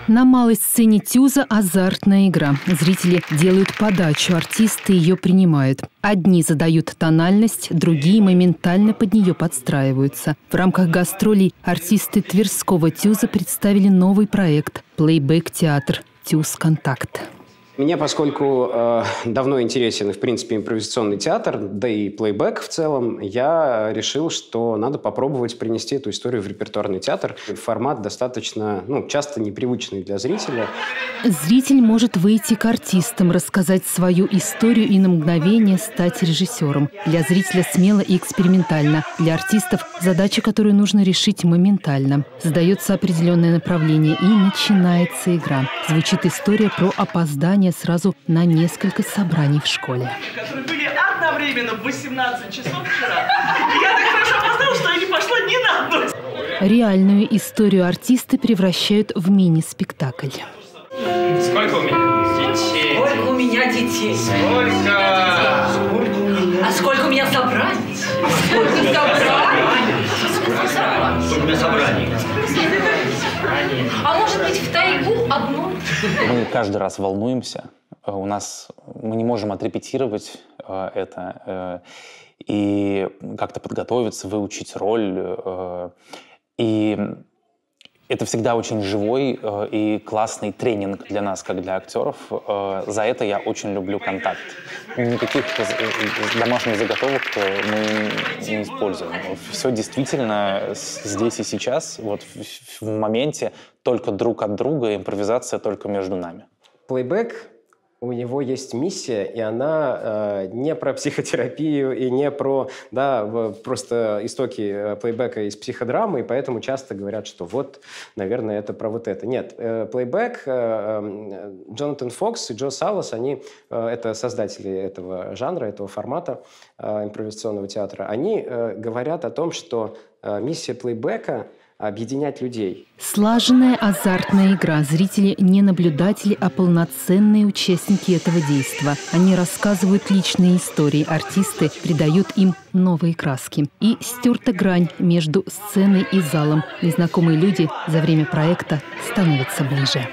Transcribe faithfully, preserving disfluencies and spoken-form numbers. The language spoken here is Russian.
На малой сцене Тюза азартная игра. Зрители делают подачу, артисты ее принимают. Одни задают тональность, другие моментально под нее подстраиваются. В рамках гастролей артисты Тверского Тюза представили новый проект «Плейбэк-театр. Тюз Контакт». Мне, поскольку э, давно интересен, в принципе, импровизационный театр, да и плейбэк в целом, я решил, что надо попробовать принести эту историю в репертуарный театр. Формат достаточно, ну, часто непривычный для зрителя. Зритель может выйти к артистам, рассказать свою историю и на мгновение стать режиссером. Для зрителя смело и экспериментально. Для артистов задача, которую нужно решить моментально. Задается определенное направление, и начинается игра. Звучит история про опоздание сразу на несколько собраний в школе. Которые были одновременно в восемнадцать часов вчера. Я так хорошо опоздала, что я не пошла ни на одну. Реальную историю артисты превращают в мини-спектакль. Сколько у меня детей? Сколько у меня детей? Сколько? А сколько у меня собраний? Сколько собраний? Сколько у меня собраний? А может быть, в тайгу одну? Мы каждый раз волнуемся. У нас мы не можем отрепетировать э, это э, и как-то подготовиться, выучить роль. Э, и это всегда очень живой э, и классный тренинг для нас, как для актеров. Э, за это я очень люблю контакт. Никаких домашних заготовок мы не используем. Все действительно здесь и сейчас, вот в, в моменте, только друг от друга, импровизация только между нами. Плейбэк, у него есть миссия, и она э, не про психотерапию и не про, да, просто истоки плейбэка из психодрамы, и поэтому часто говорят, что вот, наверное, это про вот это. Нет, э, плейбэк, э, Джонатан Фокс и Джо Салас, они, э, это создатели этого жанра, этого формата э, импровизационного театра, они э, говорят о том, что э, миссия плейбэка — объединять людей. Слаженная азартная игра. Зрители не наблюдатели, а полноценные участники этого действа. Они рассказывают личные истории, артисты придают им новые краски. И стерта грань между сценой и залом. Незнакомые люди за время проекта становятся ближе.